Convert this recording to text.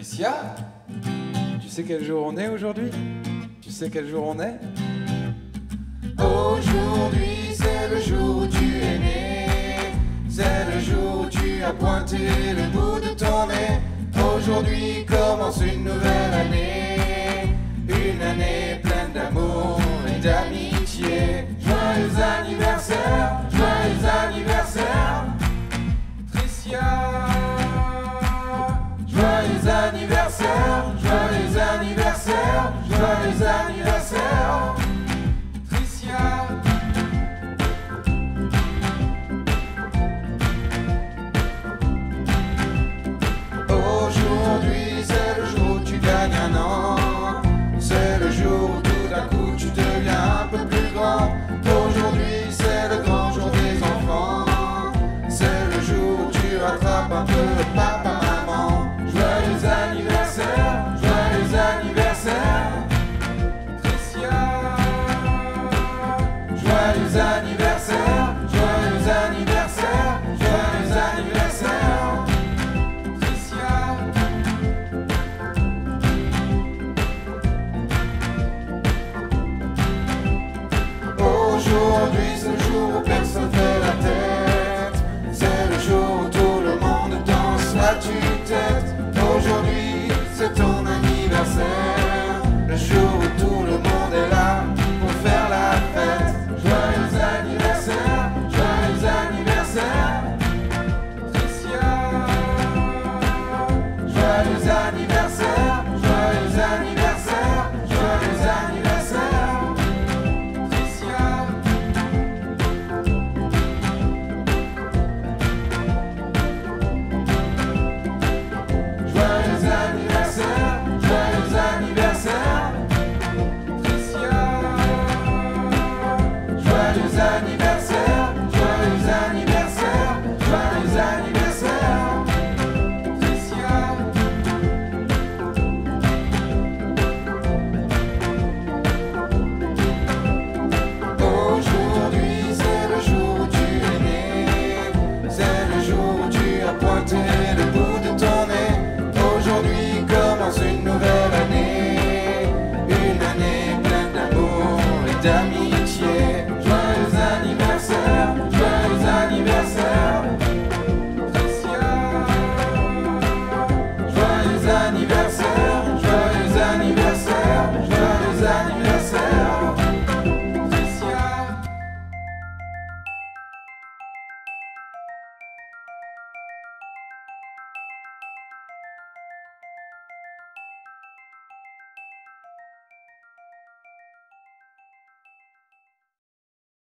Tricia, tu sais quel jour on est aujourd'hui? Tu sais quel jour on est? Aujourd'hui c'est le jour où tu es né. C'est le jour où tu as pointé le bout de ton nez. Aujourd'hui commence une nouvelle année. Une année pleine d'amour et d'amitié. Joyeux anniversaire, joyeux anniversaire, Tricia. Joyeux anniversaire, joyeux anniversaire, joyeux anniversaire, Tricia. Aujourd'hui c'est le jour où tu gagnes un an. C'est le jour où tout d'un coup tu deviens un peu plus grand. Aujourd'hui c'est le grand jour des enfants. C'est le jour où tu rattrapes un peu le papa, maman. Joyeux anniversaire, joyeux anniversaire, Tricia. Joyeux anniversaire, joyeux anniversaire, joyeux anniversaire, Tricia. Aujourd'hui c'est le jour où personne fait la tête. C'est le jour où tout le monde danse la tue-tête. Aujourd'hui c'est ton anniversaire.